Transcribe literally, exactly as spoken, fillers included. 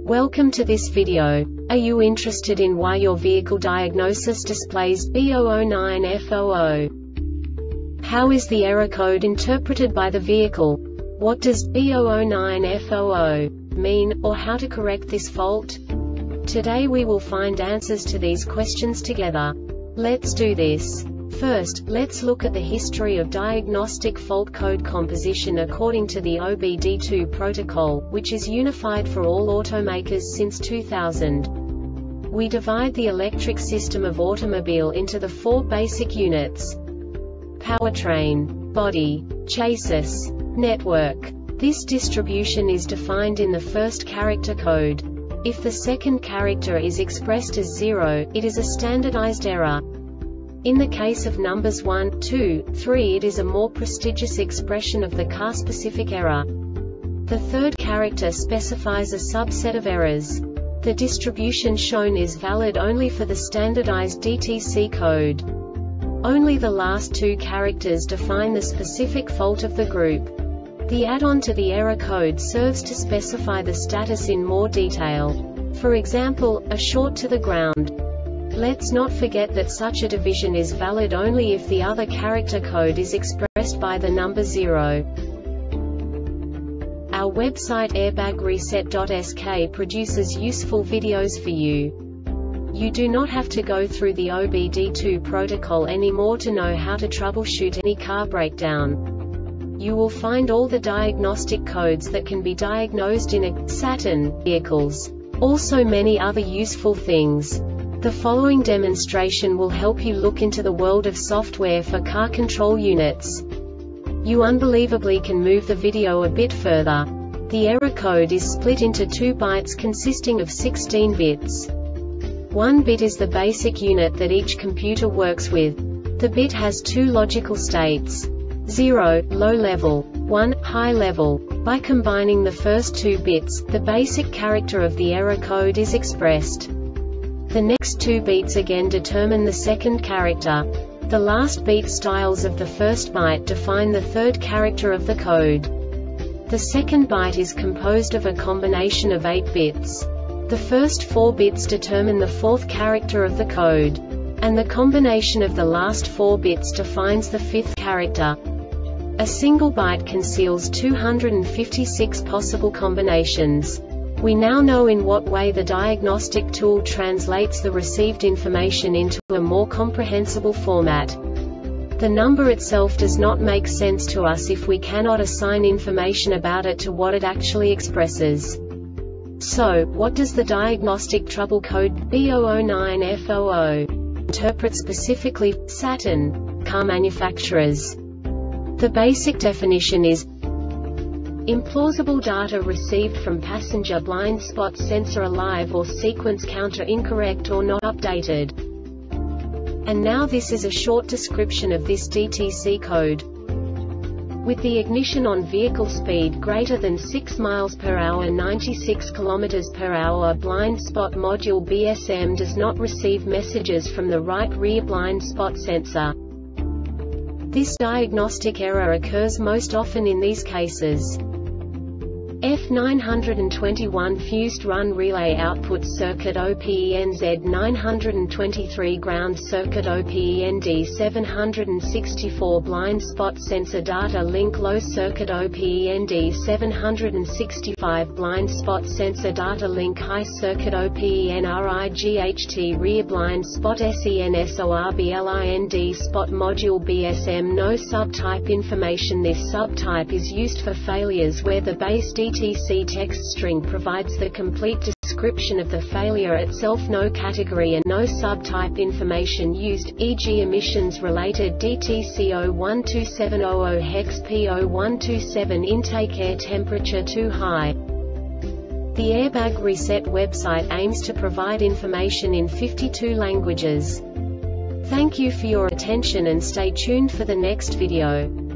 Welcome to this video. Are you interested in why your vehicle diagnosis displays B zero zero nine F zero zero? How is the error code interpreted by the vehicle? What does B zero zero nine F zero zero mean, or how to correct this fault? Today we will find answers to these questions together. Let's do this. First, let's look at the history of diagnostic fault code composition according to the O B D two protocol, which is unified for all automakers since two thousand. We divide the electric system of automobile into the four basic units: powertrain, body, chassis, network. This distribution is defined in the first character code. If the second character is expressed as zero, it is a standardized error. In the case of numbers one, two, three, it is a more prestigious expression of the car-specific error. The third character specifies a subset of errors. The distribution shown is valid only for the standardized D T C code. Only the last two characters define the specific fault of the group. The add-on to the error code serves to specify the status in more detail. For example, a short to the ground. Let's not forget that such a division is valid only if the other character code is expressed by the number zero. Our website airbag reset dot S K produces useful videos for you. You do not have to go through the O B D two protocol anymore to know how to troubleshoot any car breakdown. You will find all the diagnostic codes that can be diagnosed in a Saturn vehicles. Also many other useful things. The following demonstration will help you look into the world of software for car control units. You unbelievably can move the video a bit further. The error code is split into two bytes consisting of sixteen bits. One bit is the basic unit that each computer works with. The bit has two logical states: zero, low level, one, high level. By combining the first two bits, the basic character of the error code is expressed. The next two beats again determine the second character. The last beat styles of the first byte define the third character of the code. The second byte is composed of a combination of eight bits. The first four bits determine the fourth character of the code. And the combination of the last four bits defines the fifth character. A single byte conceals two hundred fifty-six possible combinations. We now know in what way the diagnostic tool translates the received information into a more comprehensible format. The number itself does not make sense to us if we cannot assign information about it to what it actually expresses. So, what does the diagnostic trouble code B zero zero nine F zero zero interpret specifically for Saturn car manufacturers? The basic definition is implausible data received from passenger blind spot sensor alive or sequence counter incorrect or not updated. And now this is a short description of this D T C code. With the ignition on, vehicle speed greater than six miles per hour ninety-six kilometers per hour, blind spot module B S M does not receive messages from the right rear blind spot sensor. This diagnostic error occurs most often in these cases: F nine twenty-one fused run relay output circuit O P E N Z nine twenty-three ground circuit O P E N D seven sixty-four blind spot sensor data link low circuit O P E N D seven sixty-five blind spot sensor data link high circuit O P E N R I G H T rear blind spot S E N S O R B L I N D spot module B S M no subtype information. This subtype is used for failures where the base D T C text string provides the complete description of the failure itself. No category and no subtype information used, for example emissions related D T C zero one two seven zero zero hex P zero one two seven intake air temperature too high. The Airbag Reset website aims to provide information in fifty-two languages. Thank you for your attention and stay tuned for the next video.